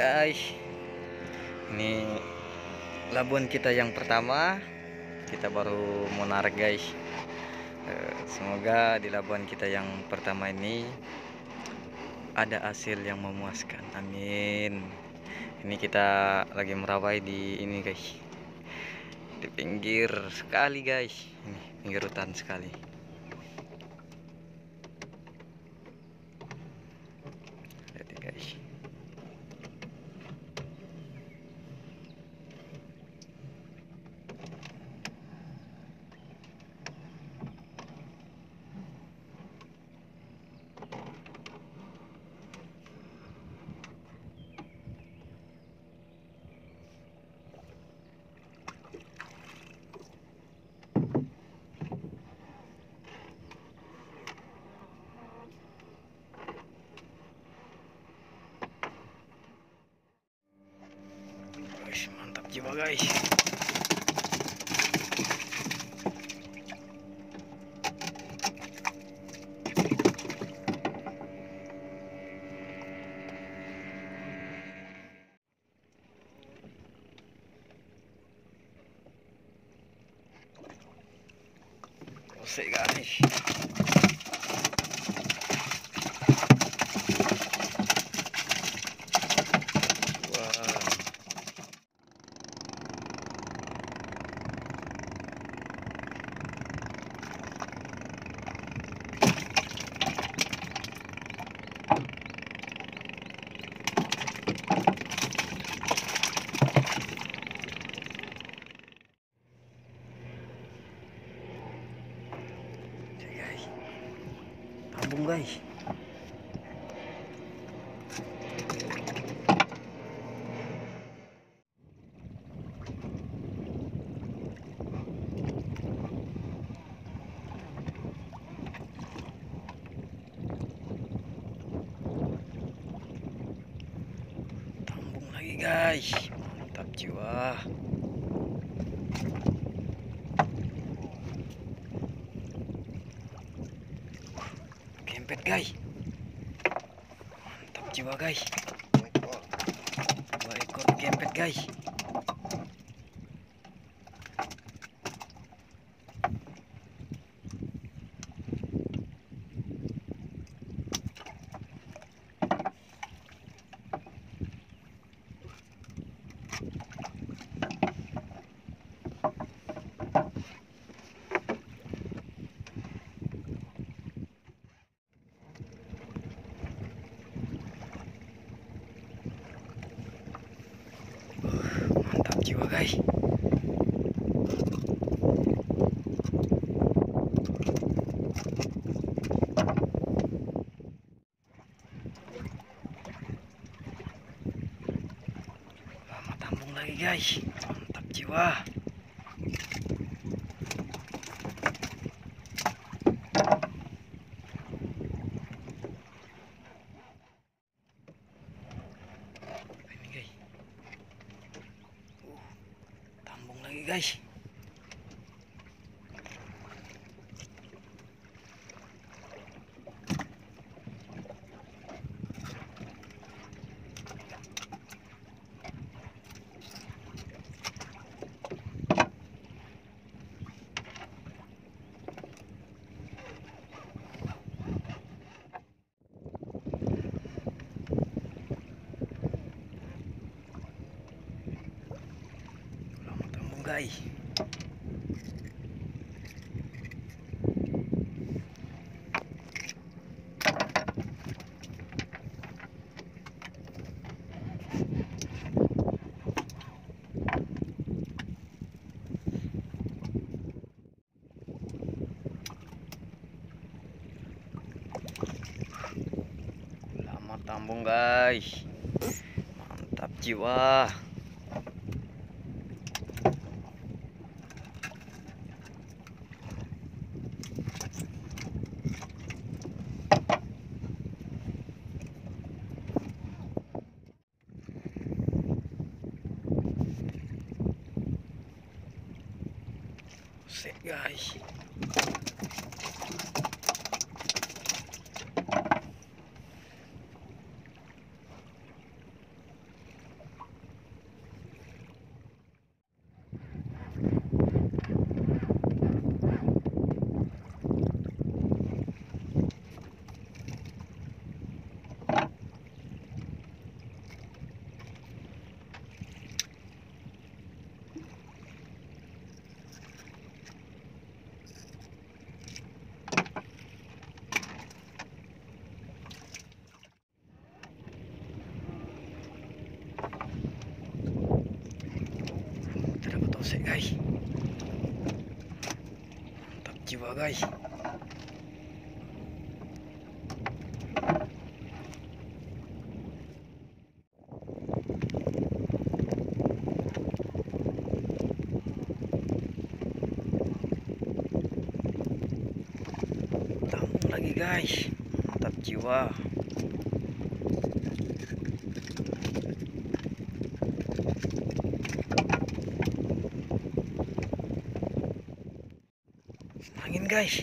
guys, ini labuan kita yang pertama. Kita baru mau narik guys. Semoga di labuan kita yang pertama ini ada hasil yang memuaskan, amin. Ini kita lagi merawai di ini guys, di pinggir sekali guys, ini pinggir hutan sekali. Lihat ya guys. Mantap jiwa guys. Kasih guys. Tabung guys. Tambung lagi guys. Mantap jiwa. Kempet guys, mantap jiwa guys. 2 ekor kempet guys. Mantap jiwa guys. Lama tambung lagi guys. Mantap jiwa. Ini guys. Tambung lagi guys. Lama tambung guys. Lama tambung guys. Mantap jiwa. Set guys. Buset guys, mantap jiwa guys. Tampung lagi guys, mantap jiwa. Angin guys.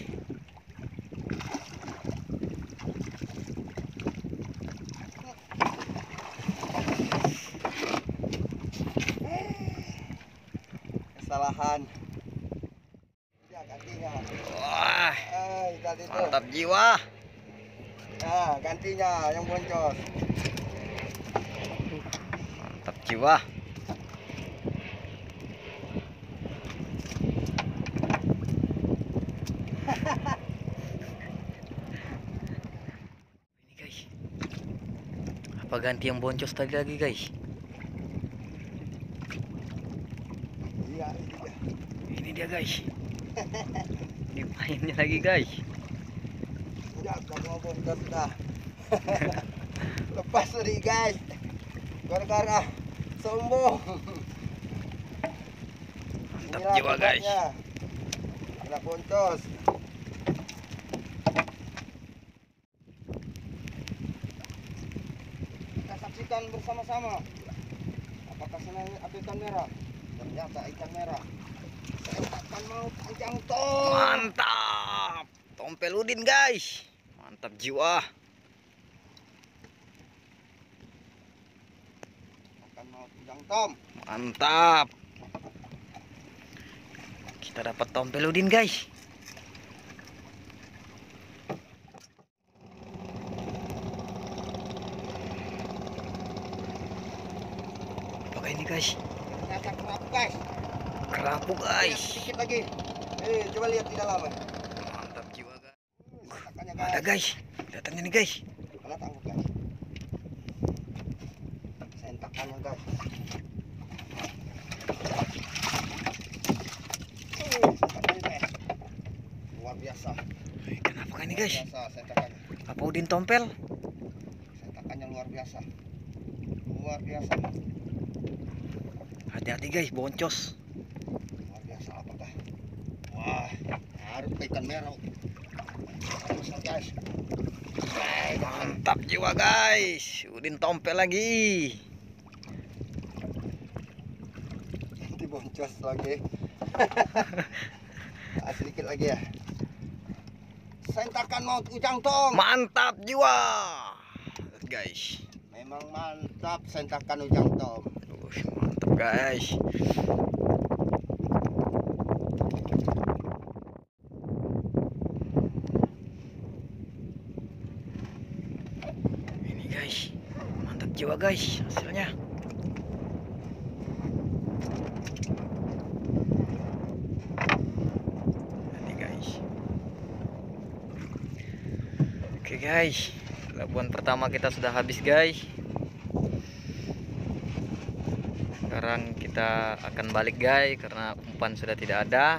Kesalahan. Ya gantinya. Wah, Tadi tuh. mantap jiwa. Nah, gantinya yang boncos. Mantap jiwa. Ini guys, apa ganti yang boncos tadi lagi guys? Iya, Ini dia guys. Ini mainnya lagi guys. udah mau boncos sudah. Lepas tadi guys. Gara-gara sombong. Mantap Inilah jiwa guys. tempatnya. Ada boncos. Kita saksikan bersama-sama. Apakah senang atau ikan merah? Ternyata ikan merah. Sentakan maut Ujang Tom. Mantap. Tompel udin guys. Mantap jiwa. Sentakan maut Ujang Tom. Mantap. Kita dapat tompel udin guys. Apakah ini guys? Ternyata kerapu guys. Kerapu Lihat guys. sedikit lagi. Coba lihat di dalam. Mantap jiwa guys. Sentakannya Ada guys. Datangnya nih guys. Mana tangkap guys. Sentakannya guys. Sentakannya guys. Luar biasa. Kenapa ini guys? Luar biasa sentakannya. Apa udin tompel? Sentakannya luar biasa. Luar biasa. Hati-hati guys, boncos. Luar biasa apakah? Wah, harus ikan merah. Bisa guys. Mantap jiwa guys. Udin tompel lagi. Nanti boncos lagi. Sedikit lagi ya. Sentakan maut Ujang Tom. Mantap jiwa. Lihat guys. Memang mantap sentakan Ujang Tom. Mantap guys. Ini guys. Mantap jiwa guys hasilnya. Ini guys. Oke guys. Labuan pertama kita sudah habis guys. Sekarang kita akan balik guys karena umpan sudah tidak ada.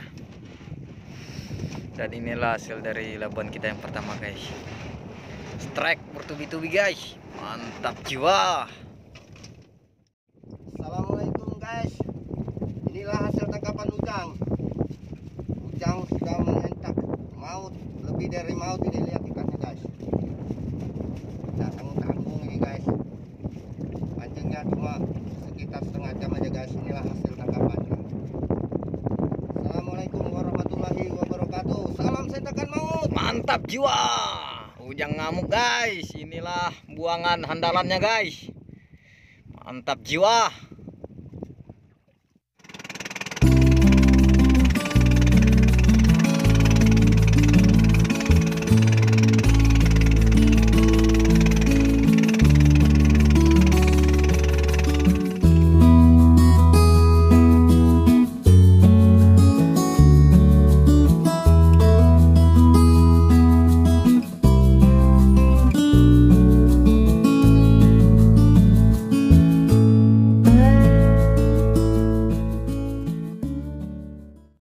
Dan inilah hasil dari labuan kita yang pertama guys. Strike bertubi-tubi guys. Mantap jiwa. Assalamualaikum guys. Inilah hasil tangkapan Ujang. Ujang sudah menyentak maut, lebih dari maut ini, lihat ikannya guys. Tanggung-tanggung ini guys. Pancingnya cuma sekitar setengah jam aja guys. Inilah hasil tangkapannya. Assalamualaikum warahmatullahi wabarakatuh. Salam sentakan maut. Mantap jiwa. Ujang ngamuk guys. Inilah buangan handalannya guys. Mantap jiwa.